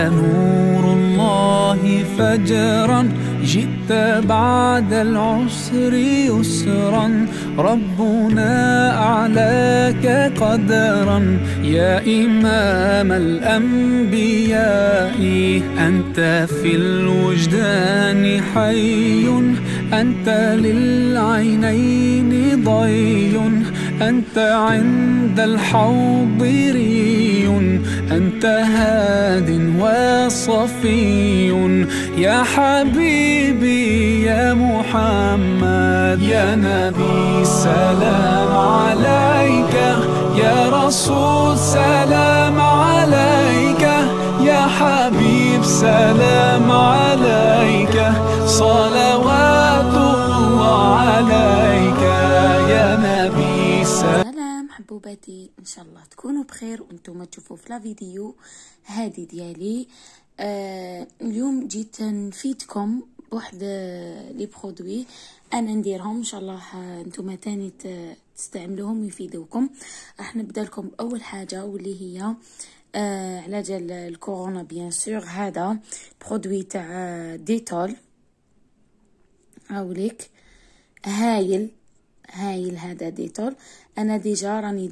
نور الله فجرا، جئت بعد العسر يسرا، ربنا أعلاك قدرا يا إمام الأنبياء. أنت في الوجدان حي، أنت للعينين ضي، أنت عند الحوض ري، أنت هاد وصفي يا حبيبي يا محمد. يا نبي سلام عليك، يا رسول سلام عليك، يا حبيب سلام عليك، صلوات الله عليك يا نبي. سلام حبوباتي، ان شاء الله تكونوا بخير وانتم تشوفوا في الفيديو هذه ديالي. اليوم جيت نفيدكم بواحد لي برودوي انا نديرهم، ان شاء الله انتم تاني تستعملوهم يفيدوكم. راح نبدا لكم باول حاجه واللي هي علاج الكورونا بيان سور. هذا برودوي تاع ديتول، هاوليك هايل هايل. هذا ديتول انا ديجا راني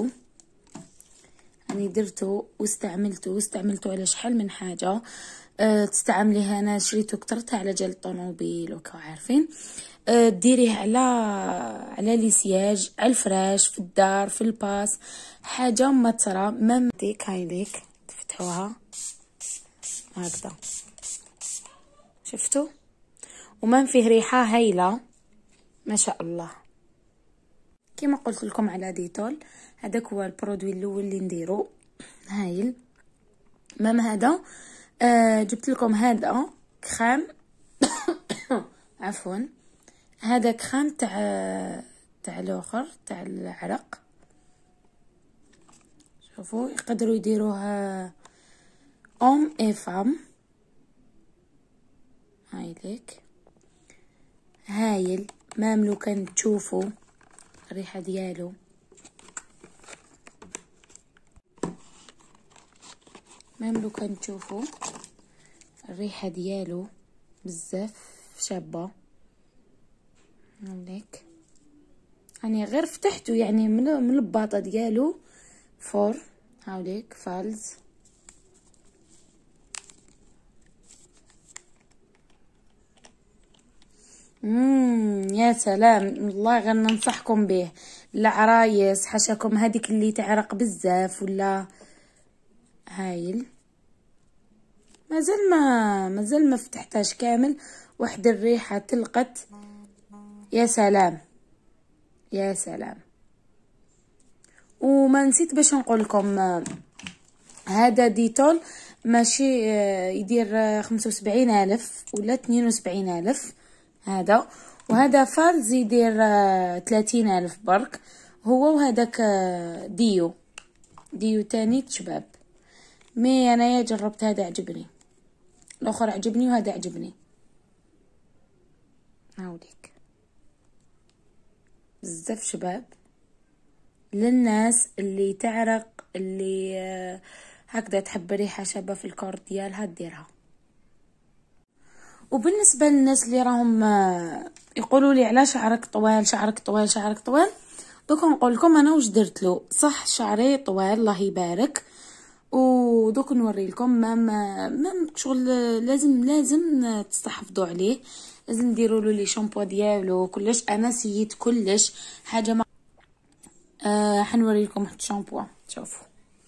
درتو واستعملته على شحال من حاجه. تستعمليه، انا شريته كثرت على جال الطوموبيل وكا عارفين. ديريه على ليسياج، على الفراش، في الدار، في الباس، حاجه ما ترى. مام ديك هايليك تفتحوها هكذا، شفتوا؟ ومام فيه ريحه هايله ما شاء الله. كما قلت لكم على ديتول، هذاك هو البرودوي الاول اللي نديرو هايل. مام هذا جبت لكم هذا كريم عفوا، هذا كريم تاع الاخر تاع العرق. شوفوا يقدروا يديروها ام اي فام. هايليك هايل. مام لو كان تشوفوا الريحه ديالو، مام لو كان تشوفوا الريحه ديالو بزاف شابه. هاوليك يعني غير فتحته يعني من الباطه ديالو فور. هاوليك فالز يا سلام والله، غير ننصحكم به العرايس، حاشاكم هذيك اللي تعرق بزاف ولا. هايل. مازال ما فتحتهاش كامل، واحد الريحه تلقت يا سلام يا سلام. وما نسيت باش نقول لكم، هذا ديتول ماشي يدير 75,000 ولا 72,000 هذا، وهذا فالز يدير 30,000 برك هو. وهذاك ديو تاني شباب. مي انايا جربت هذا عجبني، الاخر عجبني وهذا عجبني. هاوليك بزاف شباب للناس اللي تعرق، اللي هكذا تحب ريحه شابه في الكور ديالها ديرها. وبالنسبه للناس اللي راهم يقولوا لي على شعرك طوال دوك نقول لكم انا واش درت له. صح شعري طوال الله يبارك، ودوك نوري لكم ما شغل لازم تستحفظوا عليه، لازم ديروا له لي شامبو ديالو كلش. انا سيت كلش حاجه ما حنوري لكم واحد الشامبو. شوفوا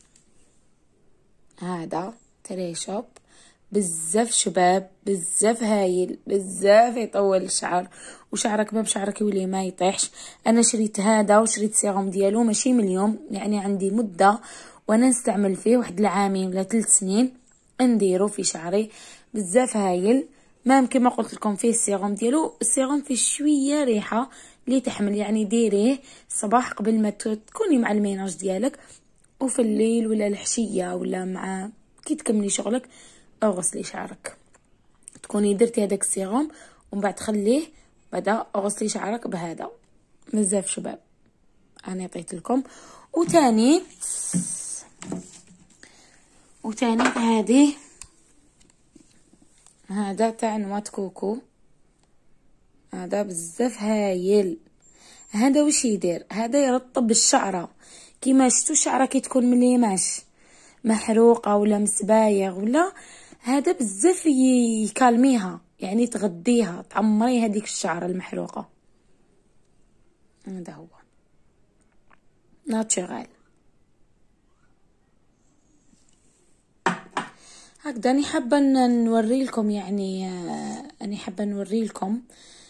هذا تري شوب بزاف شباب، بزاف هايل، بزاف يطول الشعر، وشعرك باب شعرك يولي ما يطيحش. انا شريت هذا وشريت سيروم ديالو ماشي من اليوم، يعني عندي مده وانا نستعمل فيه واحد العامين ولا 3 سنين نديرو في شعري. بزاف هايل. مام كما قلت لكم فيه السيروم ديالو، السيروم فيه شويه ريحه اللي تحمل، يعني ديريه الصباح قبل ما تكوني مع الميناج ديالك، وفي الليل ولا الحشيه ولا مع كي تكملي شغلك او غسلي شعرك تكوني درتي هذاك السيروم، ومن بعد خليه بعدا غسلي شعرك بهذا. بزاف شباب انا عطيت لكم. وتاني هذه هذا تاع نواة كوكو، هذا بزاف هايل. هذا وش يدير؟ هذا يرطب الشعرة، كيما شفتو الشعرة كي تكون مليماش محروقة ولا مسبايغ ولا، هذا بزاف يكالميها، يعني تغديها، تعمري هذيك الشعرة المحروقة. هذا هو ناتشورال. هكذا أنا حابة نوري لكم، يعني أنا حابة نوري لكم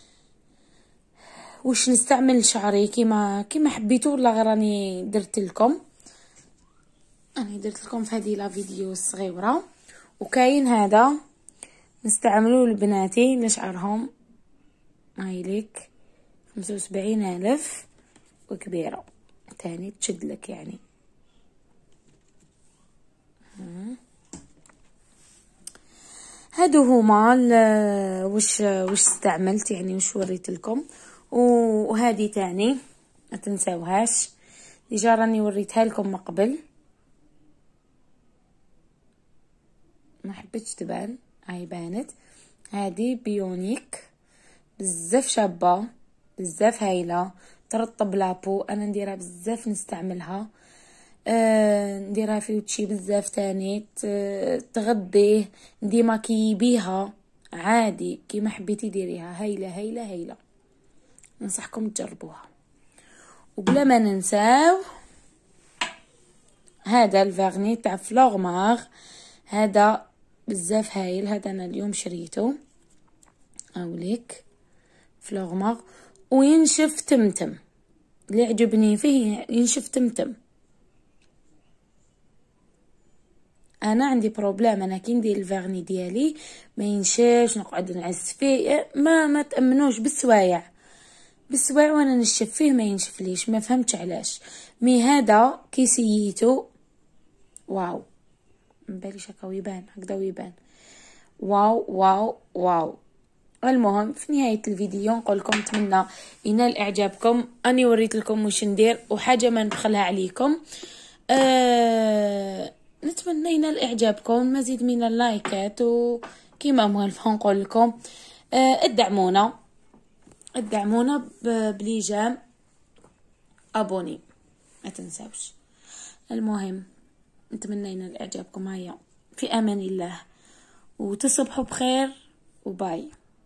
وش نستعمل شعري كيما حبيتو، ولا غير راني درت لكم. أنا درت لكم في هذه لا فيديو الصغيرة. وكاين هذا نستعملوه لبناتي لشعرهم، هاي ليك 75,000 وكبيرة تاني تشدلك يعني. هادو هما وش استعملت، يعني وش وريت لكم. وهذه تاني ما تنساوهاش، ديجا راني وريتها لكم من قبل، ما حبيتش تبان، هاي بانت. هذه بيونيك، بزاف شابه، بزاف هايله، ترطب لابو. انا نديرها بزاف، نستعملها، نديرها في وجهي بزاف تاني، تغذيه، نديماكي بيها عادي كيما حبيتي ديريها. هايله هايله هايله، ننصحكم تجربوها. وبلا ما ننساو هذا الفارني تاع فلورمار، هذا بزاف هايل. هذا انا اليوم شريته، اوليك فلورمار، وينشف تمتم. اللي عجبني فيه ينشف تمتم. انا عندي بروبلام، انا كي ندير الفارني ديالي ما ينشفش، نقعد نعس فيه، ما تامنوش بالسوايع وانا نشف فيه ما ينشف ليش، ما فهمتش علاش. مي هذا كي سييتو واو، مباليش هكا ويبان، هكذا ويبان واو واو واو. المهم في نهاية الفيديو نقول لكم نتمنى ينال اعجابكم. اني وريت لكم واش ندير، وحاجه ما نبخلها عليكم. نتمنى ينال اعجابكم، مزيد من اللايكات، وكيما مهلفه نقول لكم ادعمونا بليجام ابوني، ما تنساوش. المهم نتمنى ينال اعجابكم. هيا في امان الله، وتصبحوا بخير، وباي.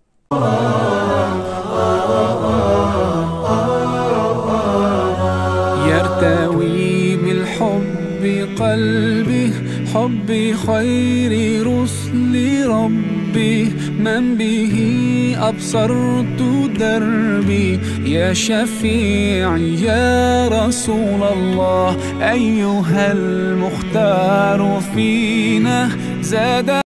يرتوي بالحب قلبي، حب خير رسل ربي، من به أبصرت دربي. يا شفيعي يا رسول الله، أيها المختار فينا زاد